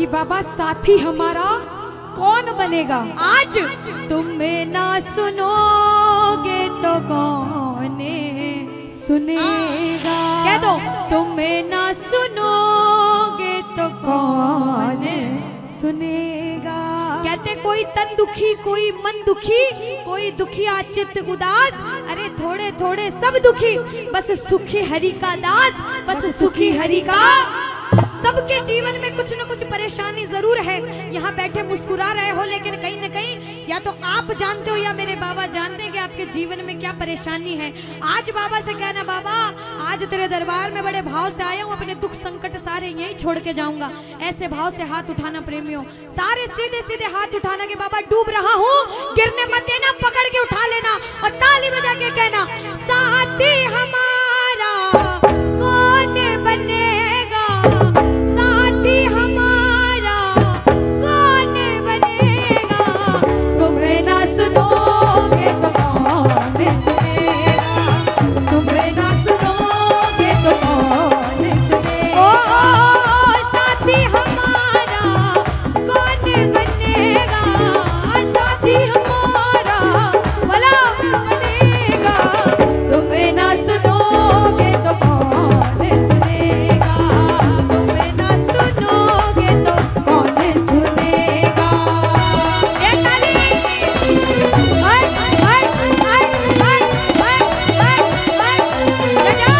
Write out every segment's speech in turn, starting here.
कि बाबा साथी हमारा कौन बनेगा। आज तुम्हें ना सुनोगे तो कौन सुनेगा। कह दो, तुम्हें ना सुनोगे तो कौन सुनेगा। कहते कोई तन दुखी, कोई मन दुखी, कोई दुखिया चित्त उदास, अरे थोड़े थोड़े सब दुखी, बस सुखी हरि का दास, बस सुखी हरि का। सबके जीवन में कुछ न कुछ परेशानी जरूर है। यहाँ बैठे मुस्कुरा रहे हो, लेकिन कहीं न कहीं या तो आप जानते हो या मेरे बाबा जानते हैं कि आपके जीवन में क्या परेशानी है। आज बाबा से कहना, बाबा आज तेरे दरबार में बड़े भाव से आया हूँ, अपने दुख संकट सारे यहीं छोड़ के जाऊंगा। ऐसे भाव से हाथ उठाना प्रेमियों, सारे सीधे सीधे हाथ उठाना कि बाबा डूब रहा हूँ, गिरने मत देना, पकड़ के उठा लेना और ताली बजा के कहना, साथी हमारा कौन बनेगा, साथी हमारा कौन बनेगा। तुम्हें ना सुनोगे तो कौन सुनेगा, तुम्हें ना सुनोगे तो कौन सुनेगा। ओ साथी हमारा कौन बनेगा, साथी हमारा भला बनेगा। तुम्हें ना सुनोगे तो कौन सुनेगा, तुम्हें ना सुनोगे तो कौन सुनेगा। ये ताली हाय हाय हाय हाय हाय हाय जय जय।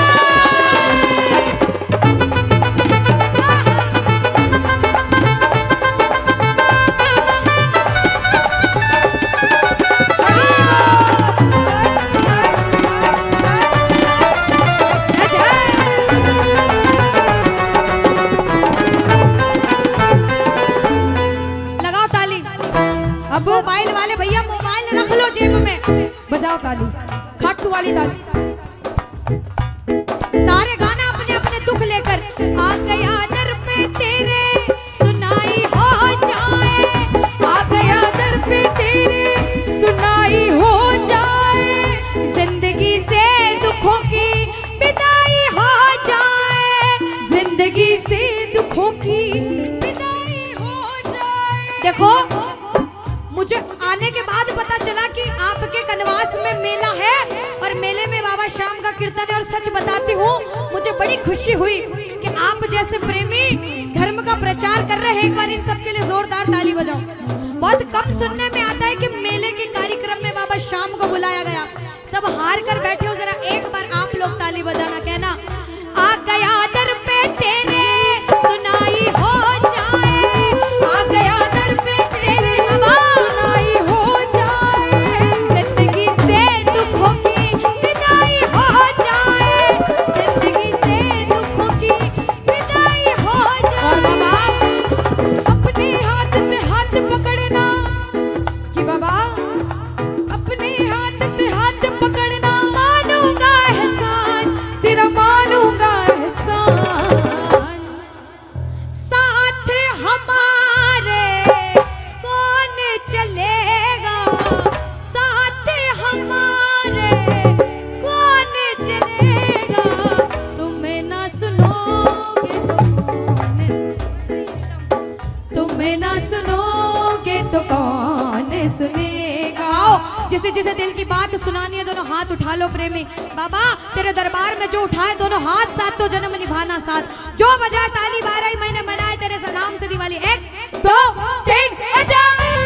लगाओ ताली। अब मोबाइल वाले भैया मोबाइल रख लो जेब में, बजाओ ताली, खाटू वाली ताली। सारे गाना अपने अपने दुख लेकर आ गया दर पे तेरे, सुनाई हो जाए, आ गया दर पे तेरे, सुनाई हो जाए, जिंदगी से दुखों की विदाई हो जाए, जिंदगी से दुखों की विदाई हो जाए। देखो मुझे आने के बाद पता चला कि आपके कनवास में मेला है और मेले में बाबा श्याम का कीर्तन है। और सच बताती हूँ, मुझे बड़ी खुशी हुई कि आप जैसे प्रेमी धर्म का प्रचार कर रहे हैं। एक बार इन सबके लिए जोरदार ताली बजाओ। बहुत कम सुनने में आता है कि मेले के कार्यक्रम में बाबा श्याम को बुलाया गया। सब हार कर बैठे हो, जरा एक बार आप लोग ताली बजाना, कहना आ गया दर पे तेरे, सुनाई हो जाए, आ गया दर पे तेरे, सुनाई हो जाए, जिंदगी से दुखों की विदाई हो जाए, जिंदगी से दुखों की विदाई हो जाए। और बाबा अपने हाथ से हाथ पकड़ना, कि बाबा अपने हाथ से हाथ पकड़ना, मानूंगा एहसान तेरा मानूंगा एहसान। साथ हमारे कौन चलेगा, साथ हमारे कौन चलेगा। तुम्हें ना सुनोगे तो कौन, तुम्हें ना सुनोगे तो कौन सुनेगा। आओ, जिसे जिसे दिल की बात सुनानी है दोनों हाथ उठा लो प्रेमी। बाबा तेरे दरबार में जो उठाए दोनों हाथ, साथ तो जन्म निभाना साथ, जो बजाए ताली 12 महीने मनाए तेरे सलाम से दिवाली। 1 2 3 बजा।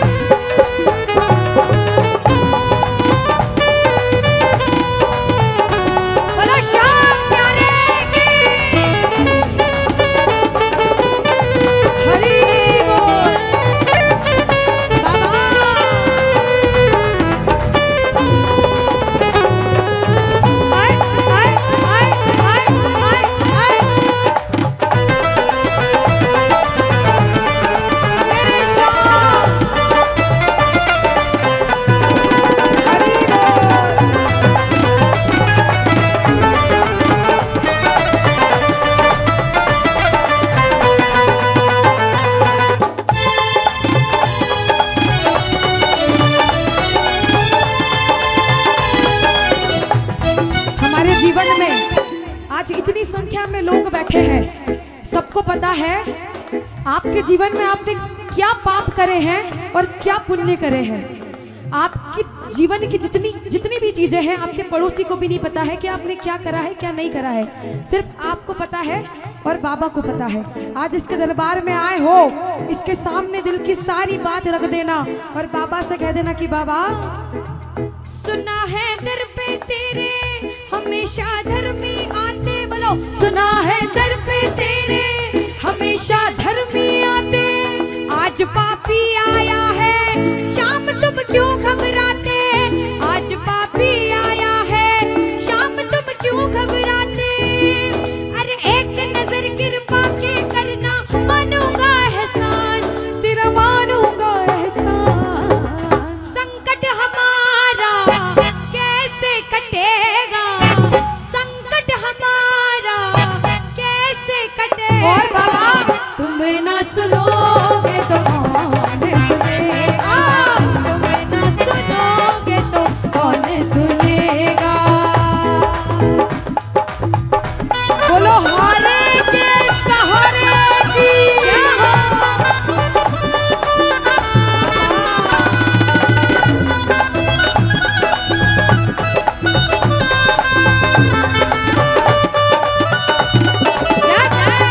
बोलो श्याम प्यारे की हरि बोल। बाबा आय आय आय आय आय आय मेरे श्याम हरि बोल। हमारे जीवन में आज इतनी संख्या में लोग बैठे हैं, सबको पता है आपके जीवन में आपने क्या पाप करे हैं और क्या पुण्य करे हैं। आपकी जीवन की जितनी भी चीजें हैं आपके पड़ोसी को भी नहीं पता है कि आपने क्या करा है क्या नहीं करा है, सिर्फ आपको पता है और बाबा को पता है। आज इसके दरबार में आए हो, इसके सामने दिल की सारी बात रख देना और बाबा से कह देना कि बाबा सुना है दर पे तेरे हमेशा धर्मी आते, बोलो सुना है दर पे तेरे हमेशा धर्मी आते, आज पापी आया है शाम तुम क्यों घबराते, आज पापी आया है शाम तुम क्यों घबराते। अरे एक नजर कृपा के करना मानूंगा एहसान, तेरा मानूंगा एहसान। संकट हमारा कैसे कटेगा, संकट हमारा कैसे कटेगा। और बाबा तुम ना सुनोगे तो कौन सुनेगा, तुम न सुनोगे तो कौन सुनेगा। बोलो हारे के सहारे की क्या हो क्या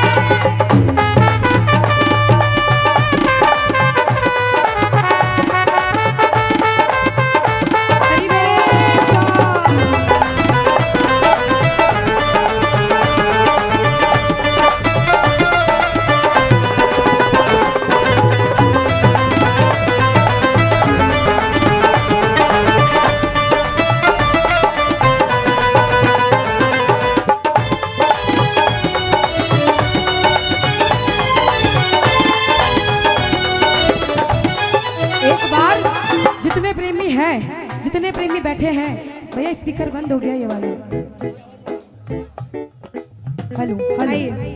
जितने प्रेमी बैठे हैं, भैया स्पीकर बंद हो गया ये वाला। हेलो हेलो,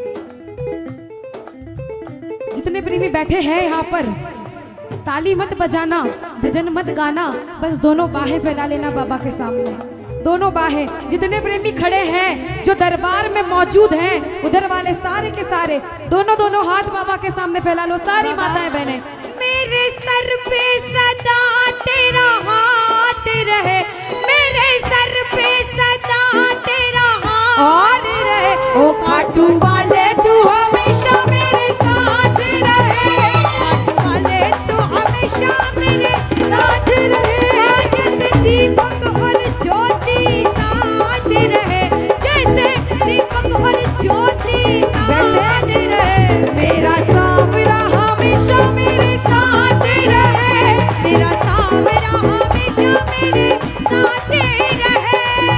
जितने प्रेमी बैठे हैं यहाँ पर, ताली मत बजाना, भजन मत गाना, बस दोनों बाहें फैला लेना बाबा के सामने, दोनों बाहें। जितने प्रेमी खड़े हैं जो दरबार में मौजूद हैं, उधर वाले सारे के सारे दोनों हाथ बाबा के सामने फैला लो, सारी माताएं बहनें। मेरे सर पे सदा तेरा हाथ रहे, मेरे सर पे सदा तेरा हाथ रहे, ओ खाटू वाले तू हमेशा मेरे साथ रहे, खाटू वाले तू हमेशा मेरे साथ रहे। जैसे दीपक और ज्योति साथ रहे, जैसे दीपक और ज्योति साथ रहे, मेरा सांवरा हमेशा मेरे साथ रहे, मेरा सांवरा हमेशा मेरे साथ रहे।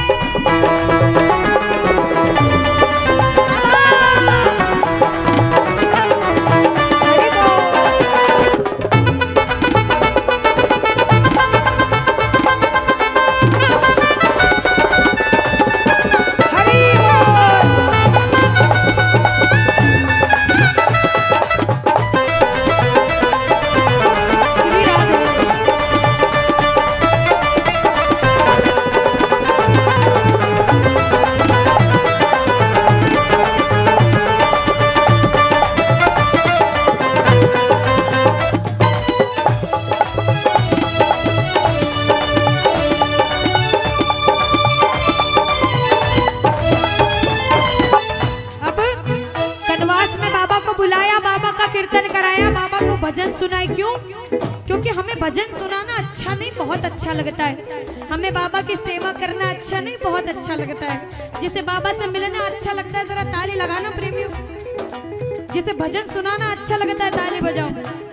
कीर्तन कराया, बाबा को भजन सुनाए। क्यों? क्योंकि हमें भजन सुनाना अच्छा नहीं, बहुत अच्छा लगता है। हमें बाबा की सेवा करना अच्छा नहीं, बहुत अच्छा लगता है। जिसे बाबा से मिलना अच्छा लगता है, जरा ताली लगाना प्रेमियों। जिसे भजन सुनाना अच्छा लगता है, ताली बजाओ।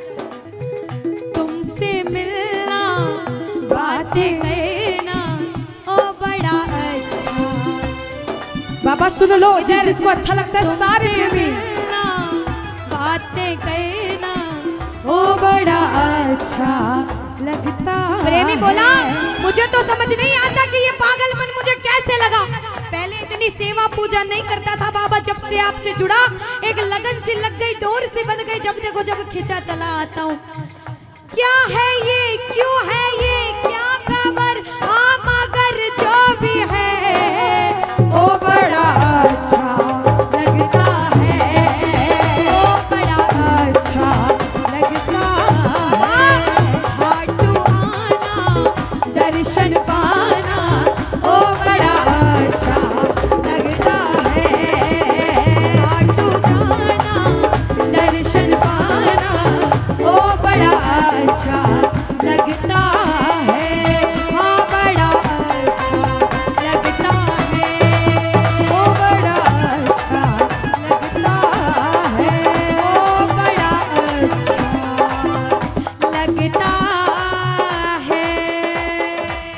तुमसे मिलना, बातें करना, ओ बड़ा अच्छा। बाबा सुन लो, जिसको अच्छा लगता है सारे प्रेमी, बातें करना, ओ बड़ा अच्छा लगता। प्रेमी बोला, मुझे तो समझ नहीं आता कि ये पागल मन मुझे कैसे लगा। पहले इतनी सेवा पूजा नहीं करता था बाबा, जब से आपसे जुड़ा एक लगन सी लग गई, डोर सी बंध गई। जब देखो जब खिंचा चला आता हूँ। क्या है ये, क्यों है ये, क्या खबर, हम अगर जो